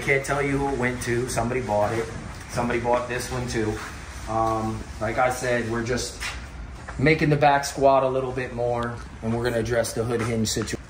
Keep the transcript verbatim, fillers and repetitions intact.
can't tell you who it went to. Somebody bought it. Somebody bought this one too. Um, like I said, we're just making the back squat a little bit more, and we're gonna address the hood hinge situation.